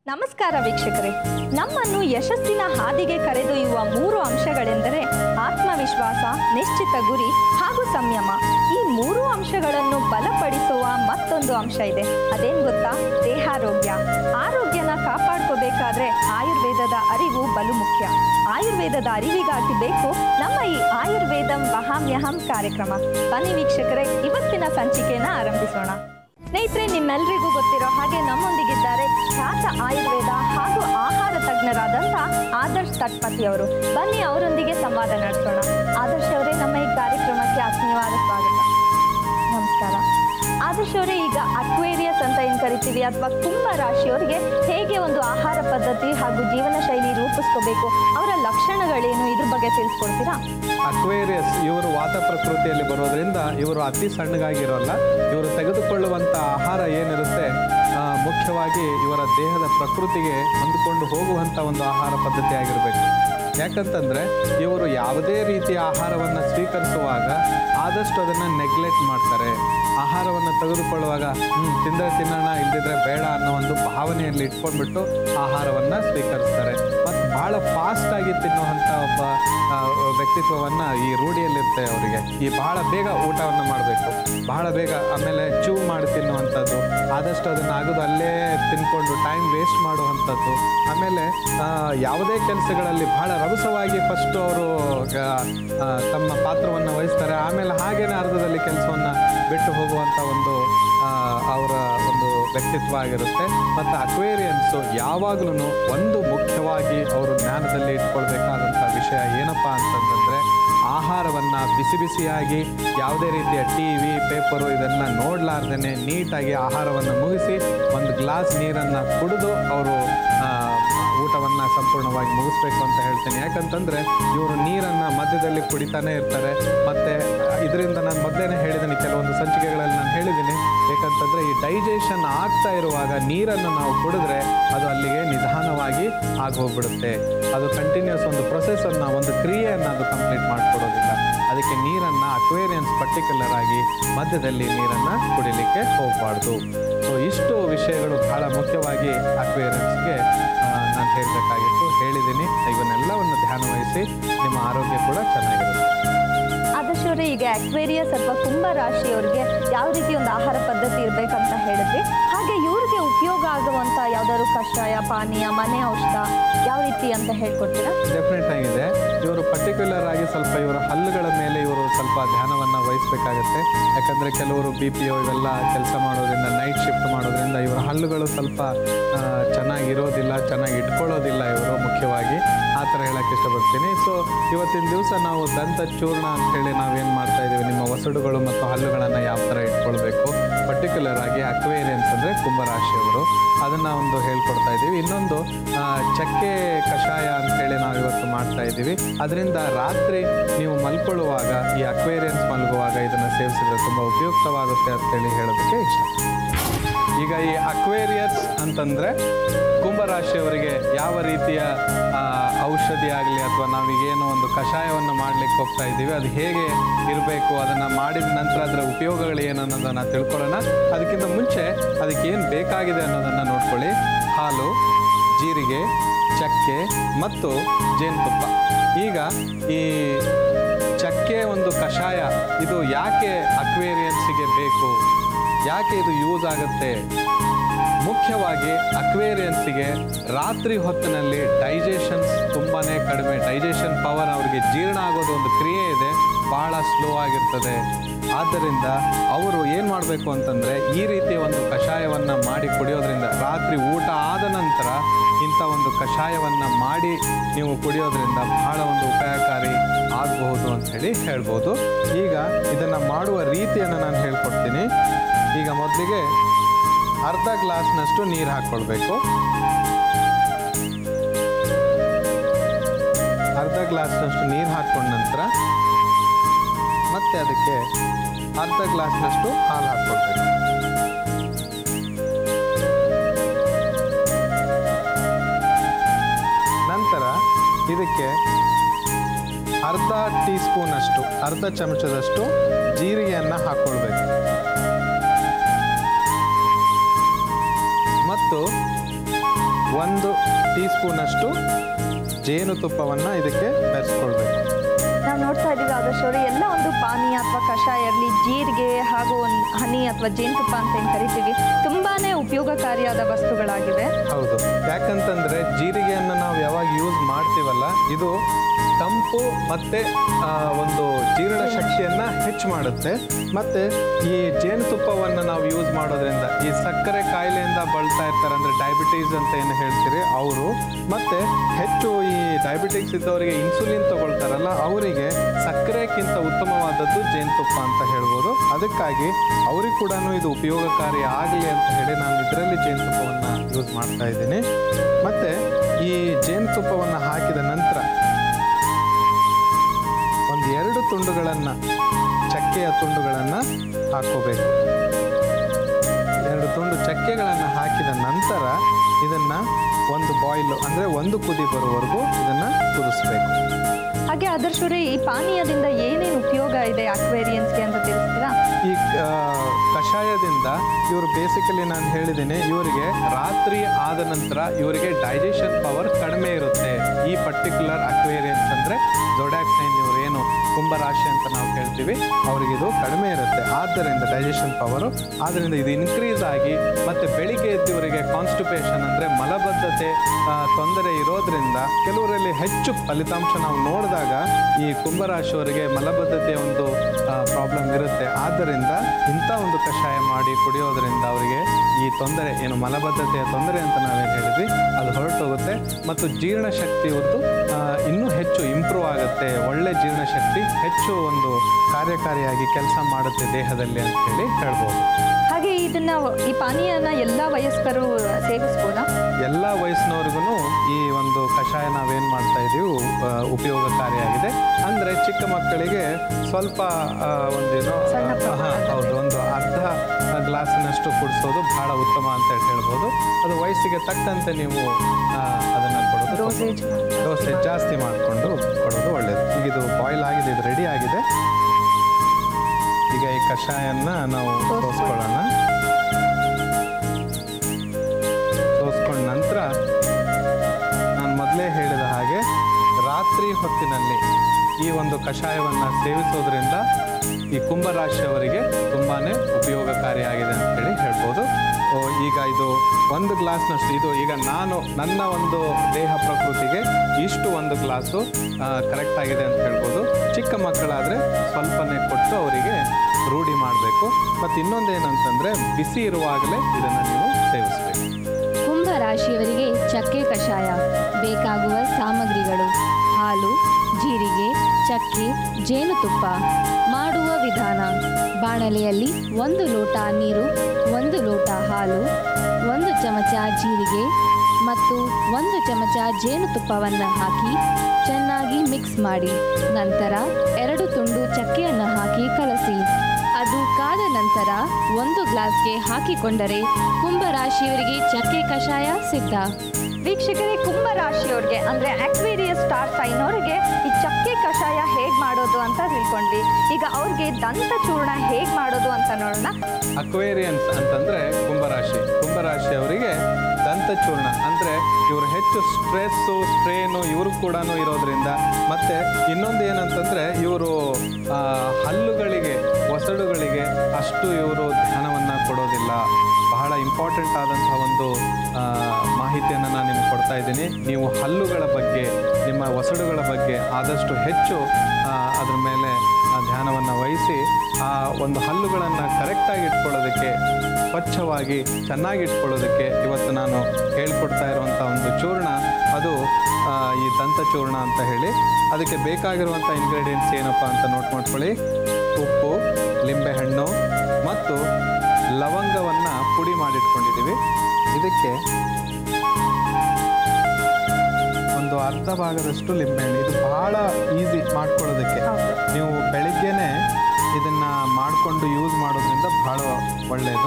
ನಮಸ್ಕಾರ ವೀಕ್ಷಕರೇ, ನಮ್ಮನ್ನು ಯಶಸ್ಸಿನ ಹಾದಿಗೆ ಕರೆದೊಯ್ಯುವ 3 ಅಂಶಗಳೆಂದರೆ ಆತ್ಮವಿಶ್ವಾಸ, ನಿಶ್ಚಿತ ಗುರಿ ಹಾಗೂ ಸಂಯಮ. ಈ 3 ಅಂಶಗಳನ್ನು ಬಲಪಡಿಸುವ ಮತ್ತೊಂದು ಅಂಶ ಇದೆ. ಅದೇನು ಗೊತ್ತಾ? ದೇಹಾರೋಗ್ಯ. ಆರೋಗ್ಯನ ಕಾಪಾಡ್ಕೋಬೇಕಾದ್ರೆ ಆಯುರ್ವೇದದ ಅರಿವು ಬಲು ಮುಖ್ಯ. ಆಯುರ್ವೇದದ ಅರಿವಿಗಾಗಿ ಬೇಕು ನಮ್ಮ ಈ ಆಯುರ್ವೇದಂ ವಹಾಮ್ಯಹಂ ಕಾರ್ಯಕ್ರಮ. ಬನ್ನಿ ವೀಕ್ಷಕರೇ, ಇವತ್ತಿನ ಸಂಚಿಕೆಯನ್ನು ಆರಂಭಿಸೋಣ. ಸ್ನೇಹಿತರೆ, ನಿಮ್ಮೆಲ್ಲರಿಗೂ ಗೊತ್ತಿರೋ ಹಾಗೆ ನಮ್ಮೊಂದಿಗಿದ್ದಾರೆ ಖ್ಯಾತ ಆಯುರ್ವೇದ ಹಾಗೂ ಆಹಾರ ತಜ್ಞರಾದಂಥ ಆದರ್ಶ್ ತಟ್ಪತಿ ಅವರು. ಬನ್ನಿ ಅವರೊಂದಿಗೆ ಸಂವಾದ ನಡೆಸೋಣ. ಆದರ್ಶ್ ಅವರೇ, ನಮ್ಮ ಈ ಕಾರ್ಯಕ್ರಮಕ್ಕೆ ಆತ್ಮೀಯವಾದ ಸ್ವಾಗತ. ನಮಸ್ಕಾರ ಆದರ್ಶ್ ಅವರೇ. ಈಗ ಅಕ್ವೇರಿಯಸ್ ಅಂತ ಏನು ಕರಿತೀವಿ ಅಥವಾ ಕುಂಭ ರಾಶಿಯವರಿಗೆ ಹೇಗೆ ಒಂದು ಆಹಾರ ಪದ್ಧತಿ ಹಾಗೂ ಜೀವನ ಶೈಲಿ ರೂಪಿಸ್ಕೋಬೇಕು, ಅವರ ಲಕ್ಷಣಗಳೇನು, ಇದ್ರ ಬಗ್ಗೆ ತಿಳಿಸ್ಕೊಡ್ತೀರಾ? ಅಕ್ವೇರಿಯಸ್ ಇವರು ವಾತ ಪ್ರಕೃತಿಯಲ್ಲಿ ಬರೋದ್ರಿಂದ ಇವರು ಅತಿ ಸಣ್ಣಗಾಗಿರೋಲ್ಲ. ಇವರು ತೆಗೆದುಕೊಳ್ಳುವಂಥ ಆಹಾರ ಏನಿರುತ್ತೆ ಮುಖ್ಯವಾಗಿ ಇವರ ದೇಹದ ಪ್ರಕೃತಿಗೆ ಹೊಂದಿಕೊಂಡು ಹೋಗುವಂಥ ಒಂದು ಆಹಾರ ಪದ್ಧತಿ ಆಗಿರಬೇಕು. ಯಾಕಂತಂದರೆ ಇವರು ಯಾವುದೇ ರೀತಿಯ ಆಹಾರವನ್ನು ಸ್ವೀಕರಿಸುವಾಗ ಆದಷ್ಟು ಅದನ್ನು ನೆಗ್ಲೆಕ್ಟ್ ಮಾಡ್ತಾರೆ. ಆಹಾರವನ್ನು ತೆಗೆದುಕೊಳ್ಳುವಾಗ ತಿಂದರೆ ತಿನ್ನೋಣ, ಇಲ್ಲದಿದ್ದರೆ ಬೇಡ ಅನ್ನೋ ಒಂದು ಭಾವನೆಯಲ್ಲಿ ಇಟ್ಕೊಂಡ್ಬಿಟ್ಟು ಆಹಾರವನ್ನು ಸ್ವೀಕರಿಸ್ತಾರೆ. ಮತ್ತು ಭಾಳ ಫಾಸ್ಟಾಗಿ ತಿನ್ನುವಂಥ ಒಬ್ಬ ವ್ಯಕ್ತಿತ್ವವನ್ನು ಈ ರೂಢಿಯಲ್ಲಿರುತ್ತೆ ಅವರಿಗೆ. ಈ ಬಹಳ ಬೇಗ ಊಟವನ್ನು ಮಾಡಬೇಕು, ಬಹಳ ಬೇಗ, ಆಮೇಲೆ ಚೂ ಮಾಡಿ ತಿನ್ನುವಂಥದ್ದು, ಆದಷ್ಟು ಅದನ್ನು ಆಗೋದು ಅಲ್ಲೇ ತಿನ್ಕೊಂಡು ಟೈಮ್ ವೇಸ್ಟ್ ಮಾಡುವಂಥದ್ದು. ಆಮೇಲೆ ಯಾವುದೇ ಕೆಲಸಗಳಲ್ಲಿ ಬಹಳ ರಭಸವಾಗಿ ಫಸ್ಟು ಅವರು ತಮ್ಮ ಪಾತ್ರವನ್ನು ವಹಿಸ್ತಾರೆ. ಆಮೇಲೆ ಹಾಗೇನೆ ಅರ್ಧದಲ್ಲಿ ಕೆಲಸವನ್ನು ಬಿಟ್ಟು ಹೋಗುವಂಥ ಒಂದು ಅವರ ಒಂದು ವ್ಯಕ್ತಿತ್ವ ಆಗಿರುತ್ತೆ. ಮತ್ತು ಅಕ್ವೇರಿಯನ್ಸು ಯಾವಾಗಲೂ ಒಂದು ಮುಖ್ಯವಾಗಿ ಅವರು ಜ್ಞಾನದಲ್ಲಿ ಇಟ್ಕೊಳ್ಬೇಕಾದಂಥ ವಿಷಯ ಏನಪ್ಪ ಅಂತಂದರೆ ಆಹಾರವನ್ನು ಬಿಸಿ ಬಿಸಿಯಾಗಿ ಯಾವುದೇ ರೀತಿಯ ಟಿ.ವಿ. ಪೇಪರು ಇದನ್ನು ನೋಡಲಾರ್ದೇ ನೀಟಾಗಿ ಆಹಾರವನ್ನು ಮುಗಿಸಿ ಒಂದು ಗ್ಲಾಸ್ ನೀರನ್ನು ಕುಡಿದು ಅವರು ಊಟವನ್ನು ಸಂಪೂರ್ಣವಾಗಿ ಮುಗಿಸ್ಬೇಕು ಅಂತ ಹೇಳ್ತೀನಿ. ಯಾಕಂತಂದರೆ ಇವರು ನೀರನ್ನು ಮಧ್ಯದಲ್ಲಿ ಕುಡಿತಾನೆ ಇರ್ತಾರೆ. ಮತ್ತು ಇದರಿಂದ ನಾನು ಮೊದಲೇ ಹೇಳಿದ್ದೀನಿ, ಕೆಲವೊಂದು ಸಂಚಿಕೆಗಳಲ್ಲಿ ನಾನು ಹೇಳಿದ್ದೀನಿ. ಯಾಕಂತಂದರೆ ಈ ಡೈಜೆಷನ್ ಆಗ್ತಾ ಇರುವಾಗ ನೀರನ್ನು ನಾವು ಕುಡಿದ್ರೆ ಅದು ಅಲ್ಲಿಗೆ ನಿಧಾನವಾಗಿ ಆಗೋಗ್ಬಿಡುತ್ತೆ. ಅದು ಕಂಟಿನ್ಯೂಸ್ ಒಂದು ಪ್ರೊಸೆಸನ್ನು, ಒಂದು ಕ್ರಿಯೆಯನ್ನು ಅದು ಕಂಪ್ಲೀಟ್ ಮಾಡಿಕೊಡೋದಿಲ್ಲ. ಅದಕ್ಕೆ ನೀರನ್ನು ಅಕ್ವೇರಿಯನ್ಸ್ ಪರ್ಟಿಕ್ಯುಲರ್ ಆಗಿ ಮಧ್ಯದಲ್ಲಿ ನೀರನ್ನು ಕುಡಿಲಿಕ್ಕೆ ಹೋಗಬಾರ್ದು. ಸೊ ಇಷ್ಟು ವಿಷಯಗಳು ಬಹಳ ಮುಖ್ಯವಾಗಿ ಅಕ್ವೇರಿಯನ್ಸ್ಗೆ ನಾನು ಹೇಳಬೇಕಾಗಿತ್ತು, ಹೇಳಿದ್ದೀನಿ. ಇವನ್ನೆಲ್ಲವನ್ನು ಧ್ಯಾನ ವಹಿಸಿ ನಿಮ್ಮ ಆರೋಗ್ಯ ಕೂಡ ಚೆನ್ನಾಗಿರುತ್ತೆ. ಆದರ್ಶ್ ಅವರೇ, ಈಗ ಅಕ್ವೇರಿಯಸ್ ಅಥವಾ ಕುಂಭ ರಾಶಿಯವರಿಗೆ ಯಾವ ರೀತಿ ಒಂದು ಆಹಾರ ಪದ್ಧತಿ ಇರಬೇಕಂತ ಹೇಳಿದ್ರಿ. ಹಾಗೆ ಇವ್ರಿಗೆ ಉಪಯೋಗ ಆಗುವಂಥ ಯಾವ್ದಾದ್ರು ಕಷಾಯ, ಪಾನೀಯ, ಮನೆ ಔಷಧ ಯಾವ ರೀತಿ ಅಂತ ಹೇಳ್ಕೊಡ್ತೀರಾ? ಡೆಫಿನೆಟ್ ಆಗಿದೆ. ಇವರು ಪರ್ಟಿಕ್ಯುಲರ್ ಆಗಿ ಸ್ವಲ್ಪ ಇವರ ಹಲ್ಲುಗಳ ಮೇಲೆ ಇವರು ಸ್ವಲ್ಪ ಧ್ಯಾನವನ್ನು ವಹಿಸಬೇಕಾಗುತ್ತೆ. ಯಾಕಂದರೆ ಕೆಲವರು BPO ಇವೆಲ್ಲ ಕೆಲಸ ಮಾಡೋದ್ರಿಂದ, ನೈಟ್ ಶಿಫ್ಟ್ ಮಾಡೋದ್ರಿಂದ ಇವರ ಹಲ್ಲುಗಳು ಸ್ವಲ್ಪ ಚೆನ್ನಾಗಿರೋದಿಲ್ಲ, ಚೆನ್ನಾಗಿ ಇಟ್ಕೊಳ್ಳೋದಿಲ್ಲ ಇವರು. ಮುಖ್ಯವಾಗಿ ಆ ಥರ ಹೇಳೋಕ್ಕೆ ಇಷ್ಟಪಡ್ತೀನಿ. ಸೊ ಇವತ್ತಿನ ದಿವಸ ನಾವು ದಂತ ಚೂರ್ಣ ಅಂತೇಳಿ ನಾವೇನು ಮಾಡ್ತಾಯಿದ್ದೀವಿ, ನಿಮ್ಮ ಒಸಡುಗಳು ಮತ್ತು ಹಲ್ಲುಗಳನ್ನು ಯಾವ ಥರ ಇಟ್ಕೊಳ್ಬೇಕು, ಪರ್ಟಿಕ್ಯುಲರ್ ಆಗಿ ಅಕ್ವೇರಿಯನ್ಸ್ ಅಂದರೆ ಕುಂಭರಾಶಿಯವರು, ಅದನ್ನು ಒಂದು ಹೇಳ್ಕೊಡ್ತಾ ಇದ್ದೀವಿ. ಇನ್ನೊಂದು ಚಕ್ಕೆ ಕಷಾಯ ಅಂಥೇಳಿ ನಾವು ಇವತ್ತು ಮಾಡ್ತಾ ಇದ್ದೀವಿ. ಅದರಿಂದ ರಾತ್ರಿ ನೀವು ಮಲ್ಕೊಳ್ಳುವಾಗ, ಈ ಅಕ್ವೇರಿಯನ್ಸ್ ಮಲಗುವಾಗ ಇದನ್ನು ಸೇವಿಸಿದರೆ ತುಂಬ ಉಪಯುಕ್ತವಾಗುತ್ತೆ ಅಂತೇಳಿ ಹೇಳೋದಕ್ಕೆ ಇಷ್ಟ. ಈಗ ಈ ಅಕ್ವೇರಿಯಸ್ ಅಂತಂದರೆ ಕುಂಭರಾಶಿಯವರಿಗೆ ಯಾವ ರೀತಿಯ ಔಷಧಿ ಆಗಲಿ ಅಥವಾ ನಾವೀಗೇನೋ ಒಂದು ಕಷಾಯವನ್ನು ಮಾಡಲಿಕ್ಕೆ ಹೋಗ್ತಾ ಇದ್ದೀವಿ, ಅದು ಹೇಗೆ ಇರಬೇಕು, ಅದನ್ನು ಮಾಡಿದ ನಂತರ ಅದರ ಉಪಯೋಗಗಳು ಏನು ಅನ್ನೋದನ್ನು ತಿಳ್ಕೊಳ್ಳೋಣ. ಅದಕ್ಕಿಂತ ಮುಂಚೆ ಅದಕ್ಕೆ ಏನು ಬೇಕಾಗಿದೆ ಅನ್ನೋದನ್ನು ನೋಡ್ಕೊಳ್ಳಿ. ಹಾಲು, ಜೀರಿಗೆ, ಚಕ್ಕೆ ಮತ್ತು ಜೇನುತುಪ್ಪ. ಈಗ ಈ ಚಕ್ಕೆ ಒಂದು ಕಷಾಯ, ಇದು ಯಾಕೆ ಅಕ್ವೇರಿಯನ್ಸಿಗೆ ಬೇಕು, ಯಾಕೆ ಇದು ಯೂಸ್ ಆಗುತ್ತೆ? ಮುಖ್ಯವಾಗಿ ಅಕ್ವೇರಿಯನ್ಸಿಗೆ ರಾತ್ರಿ ಹೊತ್ತಿನಲ್ಲಿ ಡೈಜೆಷನ್ಸ್ ತುಂಬಾ ಕಡಿಮೆ. ಡೈಜೆಷನ್ ಪವರ್, ಅವರಿಗೆ ಜೀರ್ಣ ಆಗೋದು ಒಂದು ಕ್ರಿಯೆ ಇದೆ, ಭಾಳ ಸ್ಲೋ ಆಗಿರ್ತದೆ. ಆದ್ದರಿಂದ ಅವರು ಏನು ಮಾಡಬೇಕು ಅಂತಂದರೆ ಈ ರೀತಿಯ ಒಂದು ಕಷಾಯವನ್ನು ಮಾಡಿ ಕುಡಿಯೋದ್ರಿಂದ, ರಾತ್ರಿ ಊಟ ಆದ ನಂತರ ಇಂಥ ಒಂದು ಕಷಾಯವನ್ನು ಮಾಡಿ ನೀವು ಕುಡಿಯೋದ್ರಿಂದ ಬಹಳ ಒಂದು ಉಪಾಯಕಾರಿ ಆಗಬಹುದು ಅಂಥೇಳಿ ಹೇಳ್ಬೋದು. ಈಗ ಇದನ್ನು ಮಾಡುವ ರೀತಿಯನ್ನು ನಾನು ಹೇಳ್ಕೊಡ್ತೀನಿ. ಈಗ ಮೊದಲಿಗೆ ಅರ್ಧ ಗ್ಲಾಸ್ನಷ್ಟು ನೀರು ಹಾಕ್ಕೊಳ್ಬೇಕು. ಅರ್ಧ ಗ್ಲಾಸ್ನಷ್ಟು ನೀರು ಹಾಕ್ಕೊಂಡ ನಂತರ ಮತ್ತೆ ಅದಕ್ಕೆ ಅರ್ಧ ಗ್ಲಾಸ್ನಷ್ಟು ಹಾಲು ಹಾಕ್ಕೊಳ್ಬೇಕು. ನಂತರ ಇದಕ್ಕೆ ಅರ್ಧ ಟೀ ಸ್ಪೂನಷ್ಟು, ಅರ್ಧ ಚಮಚದಷ್ಟು ಜೀರಿಗೆಯನ್ನು ಹಾಕ್ಕೊಳ್ಬೇಕು. ಮತ್ತು 1 ಟೀ ಸ್ಪೂನಷ್ಟು ಜೇನುತುಪ್ಪವನ್ನು ಇದಕ್ಕೆ ಬೆರೆಸ್ಕೊಳ್ಬೇಕು. ನಾವು ನೋಡ್ತಾ ಇದ್ದೀವಿ ಆದರ್ಶ್ ಅವರು ಎಲ್ಲ ಒಂದು ಪಾನೀಯ ಅಥವಾ ಕಷಾಯ ಇರಲಿ, ಜೀರಿಗೆ ಹಾಗೂ ಒಂದು ಹನಿ ಅಥವಾ ಜೇನುತುಪ್ಪ ಅಂತ ಏನು ಕರಿತೀವಿ, ತುಂಬಾನೇ ಉಪಯೋಗಕಾರಿಯಾದ ವಸ್ತುಗಳಾಗಿವೆ. ಹೌದು, ಯಾಕಂತಂದರೆ ಜೀರಿಗೆಯನ್ನು ನಾವು ಯಾವಾಗ ಯೂಸ್ ಮಾಡ್ತೀವಲ್ಲ, ಇದು ತಂಪು ಮತ್ತು ಒಂದು ಜೀರ್ಣ ಶಕ್ತಿಯನ್ನು ಹೆಚ್ಚು ಮಾಡುತ್ತೆ. ಮತ್ತು ಈ ಜೇನುತುಪ್ಪವನ್ನು ನಾವು ಯೂಸ್ ಮಾಡೋದ್ರಿಂದ ಈ ಸಕ್ಕರೆ ಕಾಯಿಲೆಯಿಂದ ಬಳಲ್ತಾ ಇರ್ತಾರೆ, ಅಂದರೆ ಡಯಾಬಿಟೀಸ್ ಅಂತ ಏನು ಹೇಳ್ತೀರಿ ಅವರು, ಮತ್ತು ಹೆಚ್ಚು ಈ ಡಯಾಬಿಟಿಕ್ಸ್ ಇದ್ದವರಿಗೆ ಇನ್ಸುಲಿನ್ ತಗೊಳ್ತಾರಲ್ಲ, ಅವರಿಗೆ ಸಕ್ಕರೆಗಿಂತ ಉತ್ತಮವಾದದ್ದು ಜೇನುತುಪ್ಪ ಅಂತ ಹೇಳ್ಬೋದು. ಅದಕ್ಕಾಗಿ ಅವ್ರಿಗೆ ಕೂಡ ಇದು ಉಪಯೋಗಕಾರಿ ಆಗಲಿ ಅಂತ ಹೇಳಿ ನಾನು ಇದರಲ್ಲಿ ಜೇನುತುಪ್ಪವನ್ನು ಯೂಸ್ ಮಾಡ್ತಾ ಇದ್ದೀನಿ. ಮತ್ತು ಈ ಜೇನುತುಪ್ಪವನ್ನು ಹಾಕಿದ ನಂತರ 2 ತುಂಡುಗಳನ್ನು, ಚಕ್ಕೆಯ ತುಂಡುಗಳನ್ನು ಹಾಕೋಬೇಕು. 2 ತುಂಡು ಚಕ್ಕೆಗಳನ್ನು ಹಾಕಿದ ನಂತರ ಇದನ್ನು ಒಂದು ಬಾಯ್ಲು ಅಂದರೆ 1 ಕುದಿ ಬರುವವರೆಗೂ ಇದನ್ನು ಕುದಿಸ್ಬೇಕು. ಹಾಗೆ ಆದರ್ಶ್ ಅವರೇ, ಈ ಪಾನೀಯದಿಂದ ಏನೇನು ಉಪಯೋಗ ಇದೆ ಅಕ್ವೇರಿಯನ್ಸ್ಗೆ ಅಂತ ತಿಳಿಸ್ತೀರಾ? ಈ ಕಷಾಯದಿಂದ ಇವರು ಬೇಸಿಕಲಿ ನಾನು ಹೇಳಿದ್ದೀನಿ, ಇವರಿಗೆ ರಾತ್ರಿ ಆದ ನಂತರ ಇವರಿಗೆ ಡೈಜೆಷನ್ ಪವರ್ ಕಡಿಮೆ ಇರುತ್ತೆ. ಈ ಪರ್ಟಿಕ್ಯುಲರ್ ಅಕ್ವೇರಿಯನ್ಸ್ ಅಂದರೆ ಝೋಡಿಯಾಕ್ ಸೈನ್, ಇವರೇನು ಕುಂಭರಾಶಿ ಅಂತ ನಾವು ಹೇಳ್ತೀವಿ, ಅವರಿಗಿದು ಕಡಿಮೆ ಇರುತ್ತೆ. ಆದ್ದರಿಂದ ಡೈಜೆಷನ್ ಪವರು, ಆದ್ದರಿಂದ ಇದು ಇನ್ಕ್ರೀಸ್ ಆಗಿ ಮತ್ತು ಬೆಳಿಗ್ಗೆ ಎದ್ದವರಿಗೆ ಕಾನ್ಸ್ಟಿಪೇಷನ್ ಅಂದರೆ ಮಲಬದ್ಧತೆ ತೊಂದರೆ ಇರೋದ್ರಿಂದ ಕೆಲವರಲ್ಲಿ ಹೆಚ್ಚು ಫಲಿತಾಂಶ ನಾವು ನೋಡಿದಾಗ ಈ ಕುಂಭರಾಶಿಯವರಿಗೆ ಮಲಬದ್ಧತೆಯ ಒಂದು ಪ್ರಾಬ್ಲಮ್ ಇರುತ್ತೆ. ಆದ್ದರಿಂದ ಇಂಥ ಒಂದು ಕಷಾಯ ಮಾಡಿ ಕುಡಿಯೋದ್ರಿಂದ ಅವರಿಗೆ ಈ ತೊಂದರೆ ಏನು ಮಲಬದ್ಧತೆಯ ತೊಂದರೆ ಅಂತ ನಾವೇನು ಹೇಳಿದ್ವಿ ಅದು ಹೊರಟೋಗುತ್ತೆ ಮತ್ತು ಜೀರ್ಣಶಕ್ತಿ ಇವ್ರದ್ದು ಇನ್ನೂ ಹೆಚ್ಚು ಇಂಪ್ರೂವ್ ಆಗುತ್ತೆ. ಒಳ್ಳೆ ಜೀರ್ಣಶಕ್ತಿ ಹೆಚ್ಚು ಒಂದು ಕಾರ್ಯಕಾರಿಯಾಗಿ ಕೆಲಸ ಮಾಡುತ್ತೆ ದೇಹದಲ್ಲಿ ಅಂತ ಹೇಳಿ ಹೇಳ್ಬೋದು. ಹಾಗೆ ಇದನ್ನ ಈ ಪಾನೀಯನ ಎಲ್ಲ ವಯಸ್ಕರು ಸೇವಿಸ್ಬೋದಾ? ಎಲ್ಲ ವಯಸ್ಸಿನವ್ರಿಗೂ ಈ ಒಂದು ಕಷಾಯ ನಾವೇನು ಮಾಡ್ತಾ ಇದ್ದೀವಿ ಉಪಯೋಗಕಾರಿಯಾಗಿದೆ. ಅಂದರೆ ಚಿಕ್ಕ ಮಕ್ಕಳಿಗೆ ಸ್ವಲ್ಪ ಒಂದೇನೋ ಹೌದು ಒಂದು ಅರ್ಧ ಗ್ಲಾಸಿನಷ್ಟು ಕುಡಿಸೋದು ಬಹಳ ಉತ್ತಮ ಅಂತ ಹೇಳ್ಬೋದು. ಅದು ವಯಸ್ಸಿಗೆ ತಕ್ಕಂತೆ ನೀವು ಅದನ್ನು ಕೊಡೋದು, ಡೋಸೇಜ್ ಜಾಸ್ತಿ ಮಾಡಿಕೊಂಡು ಕೊಡೋದು ಒಳ್ಳೆಯದು. ಈಗ ಇದು ಬಾಯ್ಲ್ ಆಗಿದೆ, ಇದು ರೆಡಿ ಆಗಿದೆ. ಈಗ ಈ ಕಷಾಯನ ನಾವು ಸೋಸ್ಕೊಳ್ಳೋಣ. ಸೋಸ್ಕೊಂಡ ನಂತರ ನಾನು ಮೊದಲೇ ಹೇಳಿದ ಹಾಗೆ ರಾತ್ರಿ ಹೊತ್ತಿನಲ್ಲಿ ಈ ಒಂದು ಕಷಾಯವನ್ನು ಸೇವಿಸೋದ್ರಿಂದ ಈ ಕುಂಭರಾಶಿಯವರಿಗೆ ತುಂಬಾ ಉಪಯೋಗಕಾರಿಯಾಗಿದೆ ಅಂತೇಳಿ ಹೇಳ್ಬೋದು. ಈಗ ಇದು 1 ಗ್ಲಾಸ್ನಷ್ಟು, ಇದು ಈಗ ನಾನು ನನ್ನ ಒಂದು ದೇಹ ಪ್ರಕೃತಿಗೆ ಇಷ್ಟು 1 ಗ್ಲಾಸು ಕರೆಕ್ಟಾಗಿದೆ ಅಂತ ಹೇಳ್ಬೋದು. ಚಿಕ್ಕ ಮಕ್ಕಳಾದರೆ ಸ್ವಲ್ಪನೇ ಕೊಟ್ಟು ಅವರಿಗೆ ರೂಢಿ ಮಾಡಬೇಕು. ಮತ್ತು ಇನ್ನೊಂದೇನಂತಂದರೆ ಬಿಸಿ ಇರುವಾಗಲೇ ಇದನ್ನು ನೀವು ಸೇವಿಸಬೇಕು. ಕುಂಭರಾಶಿಯವರಿಗೆ ಚಕ್ಕೆ ಕಷಾಯ ಬೇಕಾಗುವ ಸಾಮಗ್ರಿಗಳು: ಹಾಲು, ಜೀರಿಗೆ, ಚಕ್ಕೆ, ಜೇನುತುಪ್ಪ. ಮಾಡುವ ವಿಧಾನ: ಬಾಣಲೆಯಲ್ಲಿ 1 ಲೋಟ ನೀರು, 1 ಲೋಟ ಹಾಲು, 1 ಚಮಚ ಜೀರಿಗೆ ಮತ್ತು 1 ಚಮಚ ಜೇನುತುಪ್ಪವನ್ನು ಹಾಕಿ ಚೆನ್ನಾಗಿ ಮಿಕ್ಸ್ ಮಾಡಿ. ನಂತರ 2 ತುಂಡು ಚಕ್ಕೆಯನ್ನು ಹಾಕಿ ಕಲಸಿ. ಅದು ಕಾದ ನಂತರ 1 ಗ್ಲಾಸ್ಗೆ ಹಾಕಿಕೊಂಡರೆ ಕುಂಭರಾಶಿಯವರಿಗೆ ಚಕ್ಕೆ ಕಷಾಯ ಸಿದ್ಧ. ವೀಕ್ಷಕರೇ, ಕುಂಭರಾಶಿಯವ್ರಿಗೆ ಅಂದರೆ ಅಕ್ವೇರಿಯಸ್ ಸ್ಟಾರ್ ಸೈನ್ ಅವರಿಗೆ ಈ ಚಕ್ಕೆ ಕಷಾಯ ಹೇಗೆ ಮಾಡೋದು ಅಂತ ತಿಳ್ಕೊಂಡ್ವಿ. ಈಗ ಅವ್ರಿಗೆ ದಂತಚೂರ್ಣ ಹೇಗೆ ಮಾಡೋದು ಅಂತ ನೋಡೋಣ. ಅಕ್ವೇರಿಯನ್ಸ್ ಅಂತಂದರೆ ಕುಂಭರಾಶಿ ಅವರಿಗೆ ದಂತಚೂರ್ಣ ಅಂದರೆ ಇವರು ಹೆಚ್ಚು ಸ್ಟ್ರೆಸ್ಸು ಸ್ಟ್ರೇನು ಇವರು ಕೂಡ ಇರೋದ್ರಿಂದ, ಮತ್ತು ಇನ್ನೊಂದು ಏನಂತಂದರೆ ಇವರು ಹಲ್ಲುಗಳಿಗೆ ಒಸಡುಗಳಿಗೆ ಅಷ್ಟು ಇವರು ಧ್ಯಾನವನ್ನು ಕೊಡೋದಿಲ್ಲ. ಬಹಳ ಇಂಪಾರ್ಟೆಂಟ್ ಆದಂಥ ಒಂದು ಮಾಹಿತಿಯನ್ನು ನಾನು ನಿಮ್ಗೆ ಕೊಡ್ತಾ ಇದ್ದೀನಿ. ನೀವು ಹಲ್ಲುಗಳ ಬಗ್ಗೆ, ನಿಮ್ಮ ಒಸಡುಗಳ ಬಗ್ಗೆ ಆದಷ್ಟು ಹೆಚ್ಚು ಅದ್ರ ಮೇಲೆ ಧ್ಯಾನವನ್ನು ವಹಿಸಿ ಆ ಒಂದು ಹಲ್ಲುಗಳನ್ನು ಕರೆಕ್ಟಾಗಿ ಇಟ್ಕೊಳ್ಳೋದಕ್ಕೆ, ಸ್ವಚ್ಛವಾಗಿ ಚೆನ್ನಾಗಿ ಇಟ್ಕೊಳ್ಳೋದಕ್ಕೆ ಇವತ್ತು ನಾನು ಹೇಳ್ಕೊಡ್ತಾ ಇರುವಂಥ ಒಂದು ಚೂರ್ಣ ಅದು ಈ ದಂತಚೂರ್ಣ ಅಂತ ಹೇಳಿ. ಅದಕ್ಕೆ ಬೇಕಾಗಿರುವಂಥ ಇಂಗ್ರೀಡಿಯೆಂಟ್ಸ್ ಏನಪ್ಪ ಅಂತ ನೋಟ್ ಮಾಡ್ಕೊಳ್ಳಿ. ಉಪ್ಪು, ಲಿಂಬೆಹಣ್ಣು ಮತ್ತು ಲವಂಗವನ್ನು ಪುಡಿ ಮಾಡಿಟ್ಕೊಂಡಿದ್ದೀವಿ. ಇದಕ್ಕೆ ಒಂದು ಅರ್ಧ ಭಾಗದಷ್ಟು ಲಿಂಬೆಹಣ್ಣು. ಇದು ಬಹಳ ಈಸಿ ಮಾಡ್ಕೊಳ್ಳೋದಕ್ಕೆ. ನೀವು ಬೆಳಿಗ್ಗೆನೆ ಇದನ್ನು ಮಾಡಿಕೊಂಡು ಯೂಸ್ ಮಾಡೋದ್ರಿಂದ ಬಹಳ ಒಳ್ಳೆಯದು.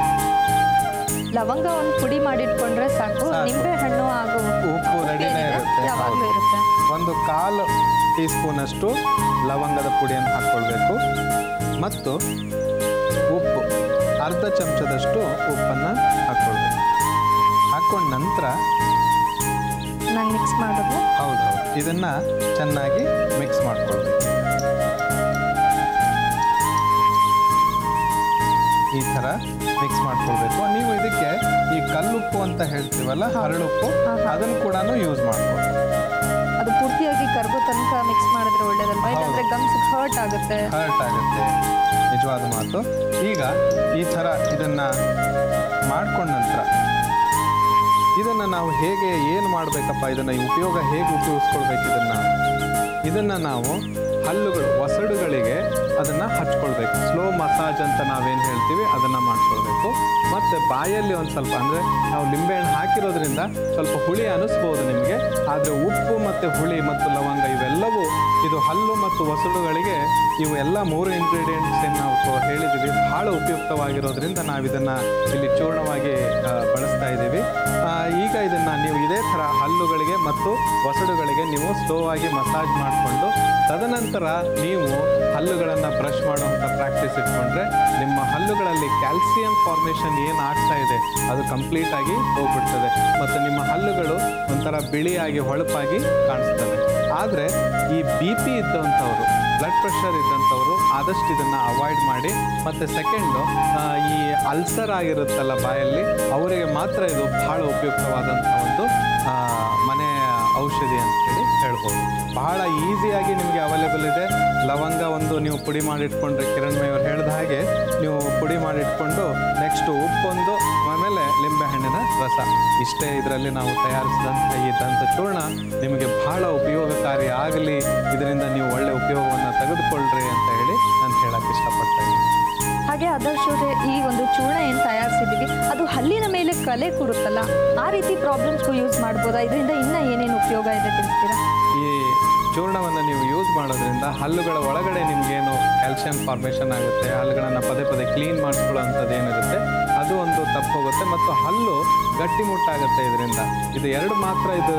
ಲವಂಗ ಒಂದು ಪುಡಿ ಮಾಡಿಟ್ಕೊಂಡ್ರೆ ಸಾಕು. ನಿಂಬೆ ಹಣ್ಣು ಹಾಗೂ ಉಪ್ಪು ರೆಡಿನೇ ಇರುತ್ತೆ. 1/4 ಟೀ ಸ್ಪೂನಷ್ಟು ಲವಂಗದ ಪುಡಿಯನ್ನು ಹಾಕ್ಕೊಳ್ಬೇಕು ಮತ್ತು ಉಪ್ಪು ಅರ್ಧ ಚಮಚದಷ್ಟು ಉಪ್ಪನ್ನು ಹಾಕ್ಕೊಳ್ಬೇಕು. ಹಾಕ್ಕೊಂಡ ನಂತರ ಚೆನ್ನಾಗಿ ಮಿಕ್ಸ್ ಮಾಡೋದು. ಹೌದು, ಇದನ್ನು ಚೆನ್ನಾಗಿ ಮಿಕ್ಸ್ ಮಾಡ್ಕೊಳ್ಬೇಕು. ಈ ಥರ ಮಿಕ್ಸ್ ಮಾಡ್ಕೊಳ್ಬೇಕು. ನೀವು ಇದಕ್ಕೆ ಈ ಕಲ್ಲುಪ್ಪು ಅಂತ ಹೇಳ್ತೀವಲ್ಲ, ಹರಳುಪ್ಪು, ಅದನ್ನು ಕೂಡ ಯೂಸ್ ಮಾಡ್ಬೋದು. ಅದು ಪೂರ್ತಿಯಾಗಿ ಕರ್ಗೋ ತನಕ ಮಿಕ್ಸ್ ಮಾಡಿದ್ರೆ ಒಳ್ಳೇದಲ್ವಾ? ಇಲ್ಲಾಂದ್ರೆ ಗಮ್ಸ್ ಹರ್ಟ್ ಆಗುತ್ತೆ. ನಿಜವಾದ ಮಾತು. ಈಗ ಈ ಥರ ಇದನ್ನು ಮಾಡ್ಕೊಂಡ ನಂತರ ಇದನ್ನು ನಾವು ಹೇಗೆ ಏನು ಮಾಡಬೇಕಪ್ಪ, ಇದನ್ನು ಉಪಯೋಗ ಹೇಗೆ ಉಪಯೋಗಿಸ್ಕೊಳ್ಬೇಕು, ಇದನ್ನು ನಾವು ಹಲ್ಲುಗಳು ಒಸಡುಗಳಿಗೆ ಅದನ್ನು ಹಚ್ಕೊಳ್ಬೇಕು. ಸ್ಲೋ ಮಸಾಜ್ ಅಂತ ನಾವೇನು ಹೇಳ್ತೀವಿ ಅದನ್ನು ಮಾಡ್ಕೊಳ್ಬೇಕು. ಮತ್ತು ಬಾಯಲ್ಲಿ ಒಂದು ಸ್ವಲ್ಪ, ಅಂದರೆ ನಾವು ಲಿಂಬೆಹಣ್ಣು ಹಾಕಿರೋದ್ರಿಂದ ಸ್ವಲ್ಪ ಹುಳಿ ಅನ್ನಿಸ್ಬೋದು ನಿಮಗೆ, ಆದರೆ ಉಪ್ಪು ಮತ್ತು ಹುಳಿ ಮತ್ತು ಲವಂಗ ಇವೆಲ್ಲವೂ ಇದು ಹಲ್ಲು ಮತ್ತು ಒಸಡುಗಳಿಗೆ ಇವು ಎಲ್ಲ 3 ಇಂಗ್ರೀಡಿಯೆಂಟ್ಸ್ ಏನು ನಾವು ಹೇಳಿದ್ದೀವಿ ಭಾಳ ಉಪಯುಕ್ತವಾಗಿರೋದ್ರಿಂದ ನಾವು ಇದನ್ನು ಇಲ್ಲಿ ಚೂರ್ಣವಾಗಿ ಬಳಸ್ತಾ ಇದ್ದೀವಿ. ಈಗ ಇದನ್ನು ನೀವು ಇದೇ ಥರ ಹಲ್ಲುಗಳಿಗೆ ಮತ್ತು ಒಸಡುಗಳಿಗೆ ನೀವು ಸ್ಲೋ ಆಗಿ ಮಸಾಜ್ ಮಾಡಿಕೊಂಡು ತದನಂತರ ನೀವು ಹಲ್ಲುಗಳನ್ನು ಬ್ರಷ್ ಮಾಡುವಂಥ ಪ್ರಾಕ್ಟೀಸ್ ಇಟ್ಕೊಂಡ್ರೆ ನಿಮ್ಮ ಹಲ್ಲುಗಳಲ್ಲಿ ಕ್ಯಾಲ್ಸಿಯಂ ಫಾರ್ಮೇಷನ್ ಏನು ಆಗ್ತಾ ಇದೆ ಅದು ಕಂಪ್ಲೀಟಾಗಿ ಹೋಗ್ಬಿಡ್ತದೆ ಮತ್ತು ನಿಮ್ಮ ಹಲ್ಲುಗಳು ಒಂಥರ ಬಿಳಿಯಾಗಿ ಹೊಳಪಾಗಿ ಕಾಣಿಸ್ತವೆ. ಆದರೆ ಈ BP ಇದ್ದಂಥವರು, ಬ್ಲಡ್ ಪ್ರೆಷರ್ ಇದ್ದಂಥವರು ಆದಷ್ಟು ಇದನ್ನು ಅವಾಯ್ಡ್ ಮಾಡಿ. ಮತ್ತು ಸೆಕೆಂಡು, ಈ ಅಲ್ಸರ್ ಆಗಿರುತ್ತಲ್ಲ ಬಾಯಲ್ಲಿ, ಅವರಿಗೆ ಮಾತ್ರ ಇದು ಭಾಳ ಉಪಯುಕ್ತವಾದಂಥ ಒಂದು ಮನೆ ಔಷಧಿ ಅಂತೇಳಿ ಹೇಳ್ಬೋದು. ಬಹಳ ಈಸಿಯಾಗಿ ನಿಮಗೆ ಅವೈಲೇಬಲ್ ಇದೆ. ಲವಂಗ ಒಂದು ನೀವು ಪುಡಿ ಮಾಡಿಟ್ಕೊಂಡ್ರೆ, ಕಿರಣ್ಮಯ್ಯವ್ರು ಹೇಳಿದ ಹಾಗೆ ನೀವು ಪುಡಿ ಮಾಡಿಟ್ಕೊಂಡು ನೆಕ್ಸ್ಟು ಉಪ್ಪೊಂದು, ಆಮೇಲೆ ಲಿಂಬೆಹಣ್ಣಿನ ರಸ, ಇಷ್ಟೇ ಇದರಲ್ಲಿ ನಾವು ತಯಾರಿಸಿದಂಥ ಈ ದಂತ ಚೂರ್ಣ ನಿಮಗೆ ಬಹಳ ಉಪಯೋಗಕಾರಿ ಆಗಲಿ, ಇದರಿಂದ ನೀವು ಒಳ್ಳೆಯ ಉಪಯೋಗವನ್ನು ತೆಗೆದುಕೊಳ್ಳ್ರಿ ಅಂತ ಹೇಳಿ ನಾನು ಹೇಳಕ್ಕೆ ಇಷ್ಟಪಡ್ತೇನೆ. ಹಾಗೆ ಆದರ್ಶ್ ಅವರೇ, ಈ ಒಂದು ಚೂರ್ಣ ಏನು ತಯಾರಿಸಿದ್ದೀವಿ ಅದು ಹಲ್ಲಿನ ಮೇಲೆ ಕಲೆ ಕೂರುತ್ತಲ್ಲ, ಆ ರೀತಿ ಪ್ರಾಬ್ಲಮ್ಸ್ಗೂ ಯೂಸ್ ಮಾಡ್ಬೋದಾ? ಇದರಿಂದ ಇನ್ನೂ ಏನೇನು ಉಪಯೋಗ ಇದೆ ತಿಳಿಸ್ತೀರಾ? ಈ ಚೂರ್ಣವನ್ನು ನೀವು ಯೂಸ್ ಮಾಡೋದ್ರಿಂದ ಹಲ್ಲುಗಳ ಒಳಗಡೆ ನಿಮಗೇನು ಕ್ಯಾಲ್ಸಿಯಂ ಫಾರ್ಮೇಷನ್ ಆಗುತ್ತೆ, ಹಲ್ಲುಗಳನ್ನು ಪದೇ ಪದೇ ಕ್ಲೀನ್ ಮಾಡಿಸ್ಕೊಳ್ಳೋಂಥದ್ದು ಏನಿರುತ್ತೆ ಅದು ಒಂದು ತಪ್ಪು ಹೋಗುತ್ತೆ ಮತ್ತು ಹಲ್ಲು ಗಟ್ಟಿಮುಟ್ಟಾಗುತ್ತೆ. ಇದರಿಂದ ಇದು ಎರಡು ಮಾತ್ರ ಇದು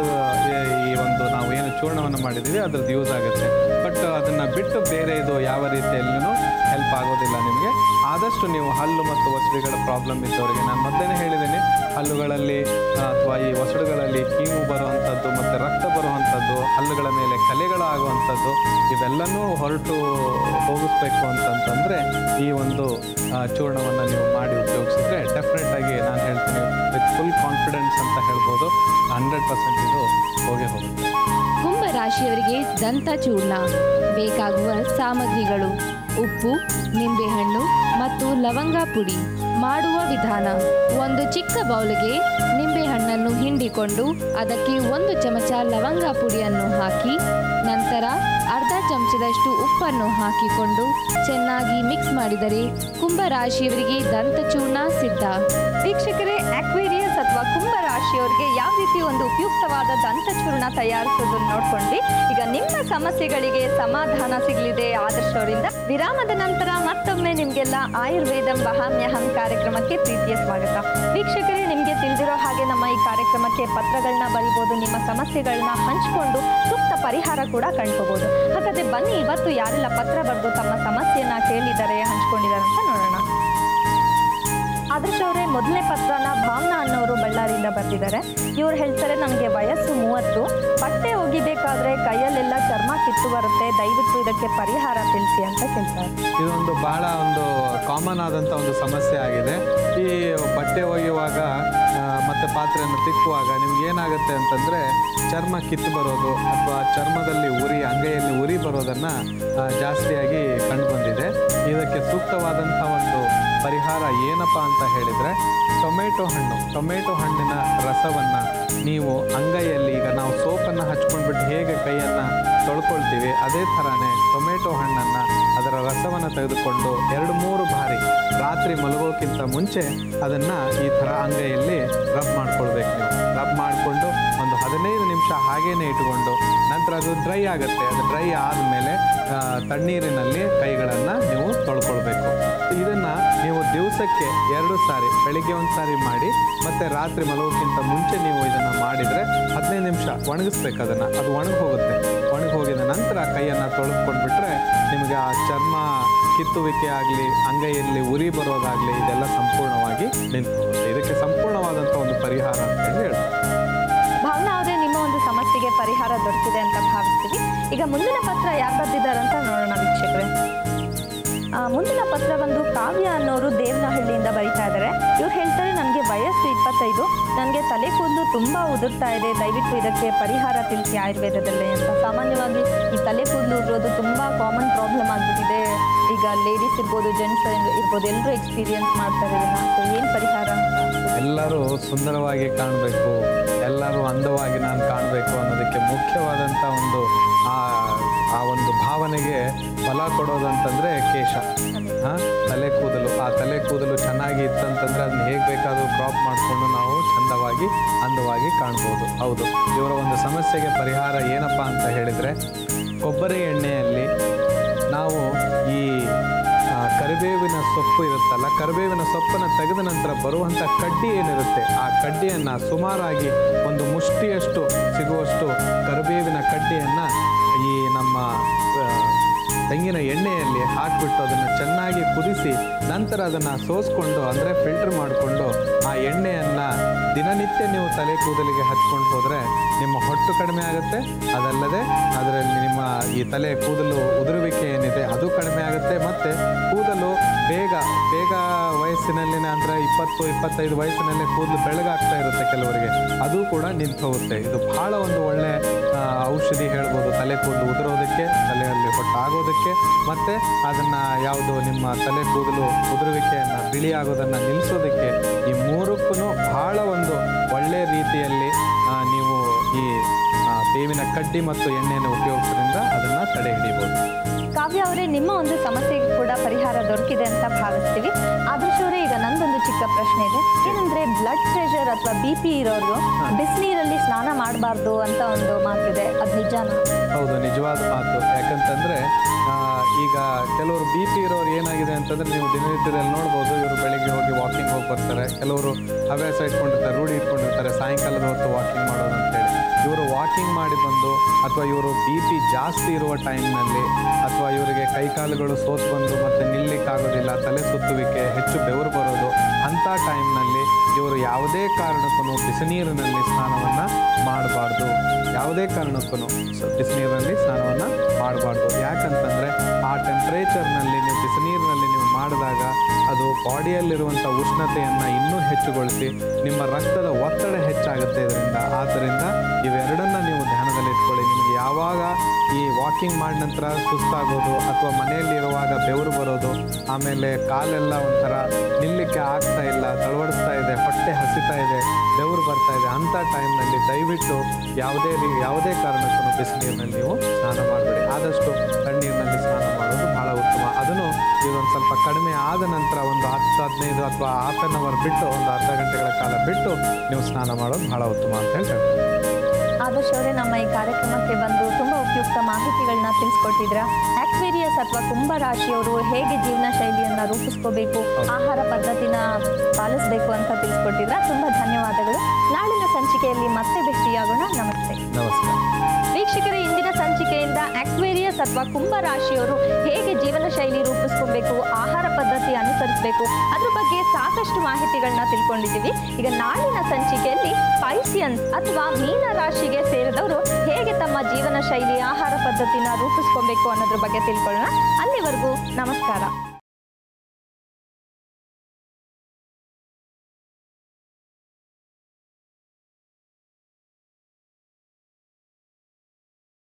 ಈ ಒಂದು ನಾವು ಏನು ಚೂರ್ಣವನ್ನು ಮಾಡಿದ್ದೀವಿ ಅದ್ರದ್ದು ಯೂಸ್ ಆಗುತ್ತೆ. ಬಟ್ ಅದನ್ನು ಬಿಟ್ಟು ಬೇರೆ ಇದು ಯಾವ ರೀತಿಯಲ್ಲೂ ಹೆಲ್ಪ್ ಆಗೋದಿಲ್ಲ ನಿಮಗೆ. ಆದಷ್ಟು ನೀವು ಹಲ್ಲು ಮತ್ತು ಒಸಡುಗಳ ಪ್ರಾಬ್ಲಮ್ ಇದ್ದವರಿಗೆ, ನಾನು ಮೊದಲೇ ಹೇಳಿದ್ದೀನಿ, ಹಲ್ಲುಗಳಲ್ಲಿ ಅಥವಾ ಈ ಒಸಡುಗಳಲ್ಲಿ ಕೀವು ಬರುವಂಥದ್ದು ಮತ್ತು ರಕ್ತ ಬರುವಂಥದ್ದು, ಹಲ್ಲುಗಳ ಮೇಲೆ ಕಲೆಗಳಾಗುವಂಥದ್ದು, ಇವೆಲ್ಲನೂ ಹೊರಟು ಹೋಗಿಸ್ಬೇಕು ಅಂತಂತಂದರೆ ಈ ಒಂದು ಚೂರ್ಣವನ್ನು ನೀವು ಮಾಡಿ ಉಪಯೋಗಿಸಿದ್ರೆ ಡೆಫಿನೆಟಾಗಿ ನಾನು ಹೇಳ್ತೀನಿ ವಿತ್ ಫುಲ್ ಕಾನ್ಫಿಡೆನ್ಸ್ ಅಂತ ಹೇಳ್ಬೋದು, 100% ಇದು ಹೋಗೇ ಹೋಗುತ್ತೆ. ಕುಂಭ ರಾಶಿಯವರಿಗೆ ದಂತ ಚೂರ್ಣ ಬೇಕಾಗುವ ಸಾಮಗ್ರಿಗಳು: ಉಪ್ಪು, ನಿಂಬೆಹಣ್ಣು ಮತ್ತು ಲವಂಗ ಪುಡಿ. ಮಾಡುವ ವಿಧಾನ: ಒಂದು ಚಿಕ್ಕ ಬೌಲ್ಗೆ ನಿಂಬೆಹಣ್ಣನ್ನು ಹಿಂಡಿಕೊಂಡು ಅದಕ್ಕೆ 1 ಚಮಚ ಲವಂಗ ಪುಡಿಯನ್ನು ಹಾಕಿ, ನಂತರ ಅರ್ಧ ಚಮಚದಷ್ಟು ಉಪ್ಪನ್ನು ಹಾಕಿಕೊಂಡು ಚೆನ್ನಾಗಿ ಮಿಕ್ಸ್ ಮಾಡಿದರೆ ಕುಂಭ ರಾಶಿಯವರಿಗೆ ದಂತಚೂರ್ಣ ಸಿದ್ಧ. ವೀಕ್ಷಕರೇ, ಆಕ್ವೇರಿಯಸ್ ಅಥವಾ ಕುಂಭ ರಾಶಿಯವರಿಗೆ ಯಾವ ರೀತಿ ಒಂದು ಉಪಯುಕ್ತವಾದ ದಂತಚೂರ್ಣ ತಯಾರಿಸೋದನ್ನು ನೋಡ್ಕೊಂಡ್ವಿ. ಈಗ ನಿಮ್ಮ ಸಮಸ್ಯೆಗಳಿಗೆ ಸಮಾಧಾನ ಸಿಗಲಿದೆ ಆದರ್ಶ್ ಅವರಿಂದ. ವಿರಾಮದ ನಂತರ ಮತ್ತೊಮ್ಮೆ ನಿಮಗೆಲ್ಲ ಆಯುರ್ವೇದಂ ವಹಾಮ್ಯಹಂ ಕಾರ್ಯಕ್ರಮಕ್ಕೆ ಪ್ರೀತಿಯ ಸ್ವಾಗತ. ವೀಕ್ಷಕರೇ, ನಿಮಗೆ ತಿಳಿದಿರೋ ಹಾಗೆ ನಮ್ಮ ಈ ಕಾರ್ಯಕ್ರಮಕ್ಕೆ ಪತ್ರಗಳನ್ನ ಬರೀಬೋದು, ನಿಮ್ಮ ಸಮಸ್ಯೆಗಳನ್ನ ಹಂಚಿಕೊಂಡು ಸೂಕ್ತ ಪರಿಹಾರ ಕೂಡ ಕಂಡ್ಕೋಬಹುದು. ಹಾಗಾದ್ರೆ ಬನ್ನಿ, ಇವತ್ತು ಯಾರೆಲ್ಲ ಪತ್ರ ಬರೆದು ತಮ್ಮ ಸಮಸ್ಯೆಯನ್ನ ಕೇಳಿದ್ದಾರೆ, ಹಂಚ್ಕೊಂಡಿದ್ದಾರೆ ಅಂತ ನೋಡೋಣ. ಆದರ್ಶ್ ಅವರೇ, ಮೊದಲನೇ ಪತ್ರನ ಭಾವನಾ ಅನ್ನೋರು ಬಳ್ಳಾರಿಯಿಂದ ಬರೆದಿದ್ದಾರೆ. ಇವ್ರು ಹೇಳ್ತಾರೆ, ನನಗೆ ವಯಸ್ಸು 30, ಬಟ್ಟೆ ಒಗಿಬೇಕಾದ್ರೆ ಕೈಯಲ್ಲೆಲ್ಲ ಚರ್ಮ ಕಿತ್ತು ಬರುತ್ತೆ, ದಯವಿಟ್ಟು ಇದಕ್ಕೆ ಪರಿಹಾರ ತಿಳಿಸಿ ಅಂತ ಕೇಳ್ತಾರೆ. ಇದೊಂದು ಬಹಳ ಒಂದು ಕಾಮನ್ ಆದಂಥ ಒಂದು ಸಮಸ್ಯೆ ಆಗಿದೆ. ಈ ಬಟ್ಟೆ ಒಗೆಯುವಾಗ ಮತ್ತು ಪಾತ್ರೆಯನ್ನು ತಿಕ್ಕುವಾಗ ನಿಮ್ಗೆ ಏನಾಗುತ್ತೆ ಅಂತಂದರೆ ಚರ್ಮ ಕಿತ್ತು ಬರೋದು ಅಥವಾ ಚರ್ಮದಲ್ಲಿ ಉರಿ, ಅಂಗೈಯಲ್ಲಿ ಉರಿ ಬರೋದನ್ನು ಜಾಸ್ತಿಯಾಗಿ ಕಂಡುಬಂದಿದೆ. ಇದಕ್ಕೆ ಸೂಕ್ತವಾದಂಥ ಒಂದು ಪರಿಹಾರ ಏನಪ್ಪ ಅಂತ ಹೇಳಿದರೆ, ಟೊಮೆಟೊ ಹಣ್ಣಿನ ರಸವನ್ನು ನೀವು ಅಂಗೈಯಲ್ಲಿ, ಈಗ ನಾವು ಸೋಪನ್ನು ಹಚ್ಕೊಂಡ್ಬಿಟ್ಟು ಹೇಗೆ ಕೈಯನ್ನು ತೊಳ್ಕೊಳ್ತೀವಿ ಅದೇ ಥರನೇ ಟೊಮೆಟೊ ಹಣ್ಣನ್ನು, ಅದರ ರಸವನ್ನು ತೆಗೆದುಕೊಂಡು 2-3 ಬಾರಿ ರಾತ್ರಿ ಮಲಗೋಕ್ಕಿಂತ ಮುಂಚೆ ಅದನ್ನು ಈ ಥರ ಅಂಗೈಯಲ್ಲಿ ರಬ್ ಮಾಡ್ಕೊಳ್ಬೇಕು. ನೀವು ರಬ್ ಮಾಡಿಕೊಂಡು ಒಂದು 15 ನಿಮಿಷ ಹಾಗೇ ಇಟ್ಕೊಂಡು ನಂತರ ಅದು ಡ್ರೈ ಆಗುತ್ತೆ. ಅದು ಡ್ರೈ ಆದಮೇಲೆ ತಣ್ಣೀರಿನಲ್ಲಿ ಕೈಗಳನ್ನು ನೀವು ತೊಳ್ಕೊಳ್ಬೇಕು. ಇದನ್ನು ನೀವು ದಿವಸಕ್ಕೆ 2 ಸಾರಿ, ಬೆಳಿಗ್ಗೆ 1 ಸಾರಿ ಮಾಡಿ ಮತ್ತು ರಾತ್ರಿ ಮಲಗೋಕ್ಕಿಂತ ಮುಂಚೆ ನೀವು ಇದನ್ನು ಮಾಡಿದರೆ 15 ನಿಮಿಷ ಒಣಗಿಸ್ಬೇಕು. ಅದು ಒಣಗೋಗುತ್ತೆ. ಒಣಗೋಗಿದ ನಂತರ ಕೈಯನ್ನು ತೊಳೆದುಕೊಂಡ್ಬಿಟ್ರೆ ನಿಮಗೆ ಆ ಚರ್ಮ ಕಿತ್ತುವಿಕೆ ಆಗಲಿ, ಅಂಗೈಯಲ್ಲಿ ಉರಿ ಬರೋದಾಗಲಿ, ಇದೆಲ್ಲ ಸಂಪೂರ್ಣವಾಗಿ ನಿಂತು ಹೋಗುತ್ತೆ. ಇದಕ್ಕೆ ಸಂಪೂರ್ಣವಾದಂಥ ಒಂದು ಪರಿಹಾರ ಅಂತ ಹೇಳಿ ಹೇಳ್ತಾರೆ. ಭಾವನಾ ಅವರೇ, ನಿಮ್ಮ ಒಂದು ಸಮಸ್ಯೆ ಈಗ ಮುಂದಿನ ಪತ್ರ ಯಾರು ಬರ್ತಿದ್ದಾರೆ ಅಂತ ನೋಡೋಣ ವೀಕ್ಷಕರೇ. ಮುಂದಿನ ಪತ್ರ ಬಂದು ಕಾವ್ಯ ಅನ್ನೋರು ದೇವನಹಳ್ಳಿಯಿಂದ ಬರೀತಾ ಇದ್ದಾರೆ. ಇವ್ರು ಹೇಳ್ತಾರೆ, ನನಗೆ ವಯಸ್ಸು 25, ನನಗೆ ತಲೆ ಕೂದಲು ತುಂಬ ಉದುರ್ತಾ ಇದೆ, ದಯವಿಟ್ಟು ಇದಕ್ಕೆ ಪರಿಹಾರ ತಿಳಿಸಿ ಆಯುರ್ವೇದದಲ್ಲೇ ಅಂತ. ಸಾಮಾನ್ಯವಾಗಿ ಈ ತಲೆ ಕೂದಲು ಉದುರೋದು ತುಂಬ ಕಾಮನ್ ಪ್ರಾಬ್ಲಮ್ ಆಗಿಬಿಟ್ಟಿದೆ. ಈಗ ಲೇಡೀಸ್ ಇರ್ಬೋದು, ಜೆಂಟ್ಸ್ ಇರ್ಬೋದು, ಎಲ್ಲರೂ ಎಕ್ಸ್ಪೀರಿಯನ್ಸ್ ಮಾಡ್ತಾರೆ ಇದನ್ನು. ಸೊ ಏನು ಪರಿಹಾರ? ಎಲ್ಲರೂ ಸುಂದರವಾಗಿ ಕಾಣಬೇಕು, ಎಲ್ಲರೂ ಅಂದವಾಗಿ ನಾನು ಕಾಣಬೇಕು ಅನ್ನೋದಕ್ಕೆ ಮುಖ್ಯವಾದಂಥ ಒಂದು ಭಾವನೆಗೆ ಫಲ ಕೊಡೋದು ಅಂತಂದರೆ ಕೇಶ, ತಲೆ ಕೂದಲು. ಆ ತಲೆ ಕೂದಲು ಚೆನ್ನಾಗಿ ಇತ್ತಂತಂದರೆ ಅದನ್ನ ಹೇಗೆ ಬೇಕಾದರೂ ಕ್ರಾಪ್ ಮಾಡಿಕೊಂಡು ನಾವು ಚಂದವಾಗಿ ಅಂದವಾಗಿ ಕಾಣ್ಬೋದು. ಹೌದು, ಇವರ ಒಂದು ಸಮಸ್ಯೆಗೆ ಪರಿಹಾರ ಏನಪ್ಪ ಅಂತ ಹೇಳಿದರೆ, ಕೊಬ್ಬರಿ ಎಣ್ಣೆಯಲ್ಲಿ ನಾವು ಈ ಕರಿಬೇವಿನ ಸೊಪ್ಪು ಇರುತ್ತಲ್ಲ, ಕರಿಬೇವಿನ ಸೊಪ್ಪನ್ನು ತೆಗೆದ ನಂತರ ಬರುವಂಥ ಕಡ್ಡಿ ಏನಿರುತ್ತೆ, ಆ ಕಡ್ಡಿಯನ್ನು ಸುಮಾರಾಗಿ ಒಂದು ಮುಷ್ಟಿಯಷ್ಟು ಸಿಗುವಷ್ಟು ಕರಿಬೇವಿನ ಕಡ್ಡಿಯನ್ನು ಈ ನಮ್ಮ ತೆಂಗಿನ ಎಣ್ಣೆಯಲ್ಲಿ ಹಾಕಿಬಿಟ್ಟು ಅದನ್ನು ಚೆನ್ನಾಗಿ ಕುದಿಸಿ ನಂತರ ಅದನ್ನು ಸೋಸ್ಕೊಂಡು, ಅಂದರೆ ಫಿಲ್ಟರ್ ಮಾಡಿಕೊಂಡು ಆ ಎಣ್ಣೆಯನ್ನು ದಿನನಿತ್ಯ ನೀವು ತಲೆ ಕೂದಲಿಗೆ ಹಚ್ಕೊಂಡು ಹೋದರೆ ನಿಮ್ಮ ಹೊಟ್ಟು ಕಡಿಮೆ ಆಗುತ್ತೆ. ಅದಲ್ಲದೆ ಅದರಲ್ಲಿ ನಿಮ್ಮ ಈ ತಲೆ ಕೂದಲು ಉದುರುವಿಕೆ ಏನಿದೆ ಅದು ಕಡಿಮೆ ಆಗುತ್ತೆ. ಮತ್ತು ಕೂದಲು ಬೇಗ ವಯಸ್ಸಿನಲ್ಲಿನ ಅಂದರೆ 20-25 ವಯಸ್ಸಿನಲ್ಲಿ ಕೂದಲು ಬೆಳಗಾಗ್ತಾ ಇರುತ್ತೆ ಕೆಲವರಿಗೆ, ಅದು ಕೂಡ ನಿಂತು ಹೋಗುತ್ತೆ. ಇದು ಭಾಳ ಒಂದು ಒಳ್ಳೆಯ ಔಷಧಿ ಹೇಳ್ಬೋದು ತಲೆ ಕೂದಲು ಉದುರೋದಕ್ಕೆ, ತಲೆಯಲ್ಲಿ ಹೊಟ್ಟು ಆಗೋದಕ್ಕೆ, ಮತ್ತು ಅದನ್ನು ಯಾವುದು ನಿಮ್ಮ ತಲೆ ಕೂದಲು ಉದುರುವಿಕೆಯನ್ನು ಬಿಳಿ ಆಗೋದನ್ನು ನಿಲ್ಲಿಸೋದಕ್ಕೆ. ಈ ಮೂರಕ್ಕೂ ಭಾಳ ಒಂದು ಒಳ್ಳೆಯ ರೀತಿಯಲ್ಲಿ ನೀವು ಈ ಬೇವಿನ ಕಡ್ಡಿ ಮತ್ತು ಎಣ್ಣೆಯನ್ನು ಉಪಯೋಗಿಸೋದ್ರಿಂದ ಅದನ್ನು ತಡೆ ಹಿಡಿಬೋದು. ಕಾವ್ಯ ಅವರೇ, ನಿಮ್ಮ ಒಂದು ಸಮಸ್ಯೆಗೆ ಕೂಡ ಪರಿಹಾರ ದೊರಕಿದೆ ಅಂತ ಭಾವಿಸ್ತೀವಿ. ಆದರ್ಶ್ ಅವರೇ, ಈಗ ನಂದೊಂದು ಚಿಕ್ಕ ಪ್ರಶ್ನೆ ಇದೆ. ಏನಂದರೆ, ಬ್ಲಡ್ ಪ್ರೆಷರ್ ಅಥವಾ BP ಇರೋರು ಬಿಸಿನೀರಲ್ಲಿ ಸ್ನಾನ ಮಾಡಬಾರ್ದು ಅಂತ ಒಂದು ಮಾತಿದೆ, ಅದು ನಿಜಾನಾ? ಹೌದು, ನಿಜವಾದ ಮಾತು. ಯಾಕಂತಂದರೆ ಈಗ ಕೆಲವರು BP ಇರೋರು ಏನಾಗಿದೆ ಅಂತಂದರೆ, ನೀವು ದಿನನಿತ್ಯದಲ್ಲಿ ನೋಡ್ಬೋದು, ಇವರು ಬೆಳಿಗ್ಗೆ ಹೋಗಿ ವಾಕಿಂಗ್ ಹೋಗಿ ಬರ್ತಾರೆ. ಕೆಲವರು ಹವ್ಯಾಸ ಇಟ್ಕೊಂಡಿರ್ತಾರೆ, ರೂಢಿ ಇಟ್ಕೊಂಡಿರ್ತಾರೆ ಸಾಯಂಕಾಲದ ಹೊತ್ತು ವಾಕಿಂಗ್ ಮಾಡೋದು ಅಂತೇಳಿ. ಇವರು ವಾಕಿಂಗ್ ಮಾಡಿ ಬಂದು, ಅಥವಾ ಇವರು BP ಜಾಸ್ತಿ ಇರುವ ಟೈಮ್ನಲ್ಲಿ, ಅಥವಾ ಇವರಿಗೆ ಕೈಕಾಲುಗಳು ಸೋತು ಬಂದು ಮತ್ತು ನಿಲ್ಲಕ್ಕಾಗೋದಿಲ್ಲ, ತಲೆ ಸುತ್ತುವಿಕೆ, ಹೆಚ್ಚು ಬೆವರು ಬರೋದು, ಅಂಥ ಟೈಮ್ನಲ್ಲಿ ಇವರು ಯಾವುದೇ ಕಾರಣಕ್ಕೂ ಬಿಸಿನೀರಿನಲ್ಲಿ ಸ್ನಾನವನ್ನು ಮಾಡಬಾರ್ದು. ಯಾವುದೇ ಕಾರಣಕ್ಕೂ ಬಿಸಿನೀರಿನಲ್ಲಿ ಸ್ನಾನವನ್ನು ಮಾಡಬಾರ್ದು. ಯಾಕಂತಂದರೆ ಆ ಟೆಂಪ್ರೇಚರ್ನಲ್ಲಿ ನೀವು ಬಿಸಿನೀರಿನಲ್ಲಿ ನೀವು ಮಾಡಿದಾಗ ಅದು ಬಾಡಿಯಲ್ಲಿರುವಂಥ ಉಷ್ಣತೆಯನ್ನು ಇನ್ನೂ ಹೆಚ್ಚುಗೊಳಿಸಿ ನಿಮ್ಮ ರಕ್ತದ ಒತ್ತಡ ಹೆಚ್ಚಾಗುತ್ತೆ ಇದರಿಂದ. ಆದ್ದರಿಂದ ಇವೆರಡನ್ನು ನೀವು ಧ್ಯಾನದಲ್ಲಿಟ್ಕೊಳ್ಳಿ. ನಿಮಗೆ ಯಾವಾಗ ಈ ವಾಕಿಂಗ್ ಮಾಡಿದ ನಂತರ ಸುಸ್ತಾಗೋದು, ಅಥವಾ ಮನೆಯಲ್ಲಿ ಇರುವಾಗ ಬೆವರು ಬರೋದು, ಆಮೇಲೆ ಕಾಲೆಲ್ಲ ಒಂಥರ ನಿಲ್ಲಕ್ಕೆ ಆಗ್ತಾ ಇಲ್ಲ, ತಳವಡಿಸ್ತಾ ಇದೆ, ಹೊಟ್ಟೆ ಹಸಿತಾ ಇದೆ, ಬೆವರು ಬರ್ತಾ ಇದೆ, ಅಂಥ ಟೈಮ್ನಲ್ಲಿ ದಯವಿಟ್ಟು ಯಾವುದೇ ಕಾರಣಕ್ಕೂ ಬಿಸಿನೀರಿನಲ್ಲಿ ನೀವು ಸ್ನಾನ ಮಾಡಬೇಡಿ. ಆದಷ್ಟು ತಣ್ಣೀರಿನಲ್ಲಿ ಸ್ನಾನ ಮಾಡೋದು ಭಾಳ ಉತ್ತಮ. ಅದನ್ನು ಇದೊಂದು ಸ್ವಲ್ಪ ಕಡಿಮೆ ಆದ ನಂತರ ಒಂದು 10-15 ಅಥವಾ ½ an hour ಬಿಟ್ಟು, ಒಂದು ಅರ್ಧ ಗಂಟೆಗಳ ಕಾಲ ಬಿಟ್ಟು ನೀವು ಸ್ನಾನ ಮಾಡೋದು ಭಾಳ ಉತ್ತಮ ಅಂತ ಹೇಳ್ತಾರೆ. ಆದರ್ಶ್ ಅವರೇ, ನಮ್ಮ ಈ ಕಾರ್ಯಕ್ರಮಕ್ಕೆ ಬಂದು ತುಂಬ ಉಪಯುಕ್ತ ಮಾಹಿತಿಗಳನ್ನ ತಿಳಿಸ್ಕೊಟ್ಟಿದ್ರ. ಆಕ್ವೇರಿಯಸ್ ಅಥವಾ ಕುಂಭ ರಾಶಿಯವರು ಹೇಗೆ ಜೀವನ ಶೈಲಿಯನ್ನು ರೂಪಿಸ್ಕೋಬೇಕು, ಆಹಾರ ಪದ್ಧತಿನ ಪಾಲಿಸಬೇಕು ಅಂತ ತಿಳಿಸ್ಕೊಟ್ಟಿದ್ರ. ತುಂಬ ಧನ್ಯವಾದಗಳು. ನಾಳಿನ ಸಂಚಿಕೆಯಲ್ಲಿ ಮತ್ತೆ ಭೇಟಿಯಾಗೋಣ. ನಮಸ್ತೆ. ನಮಸ್ಕಾರ ವೀಕ್ಷಕರೇ, ಇಂದಿನ ಸಂಚಿಕೆಯಿಂದ ಆಕ್ವೇರಿಯಸ್ ಅಥವಾ ಕುಂಭ ರಾಶಿಯವರು ಹೇಗೆ ಜೀವನ ಶೈಲಿ ರೂಪಿಸ್ಕೊಬೇಕು, ಆಹಾರ ಪದ್ಧತಿ ಅನುಸರಿಸಬೇಕು, ಅದ್ರ ಬಗ್ಗೆ ಸಾಕಷ್ಟು ಮಾಹಿತಿಗಳನ್ನ ತಿಳ್ಕೊಂಡಿದ್ದೀವಿ. ಈಗ ನಾಳಿನ ಸಂಚಿಕೆಯಲ್ಲಿ ಪೈಸಿಯನ್ಸ್ ಅಥವಾ ಮೀನ ರಾಶಿಗೆ ಸೇರಿದವರು ಹೇಗೆ ತಮ್ಮ ಜೀವನ ಶೈಲಿ, ಆಹಾರ ಪದ್ಧತಿನ ರೂಪಿಸ್ಕೊಬೇಕು ಅನ್ನೋದ್ರ ಬಗ್ಗೆ ತಿಳ್ಕೊಳ್ಳೋಣ. ಅಲ್ಲಿವರೆಗೂ ನಮಸ್ಕಾರ.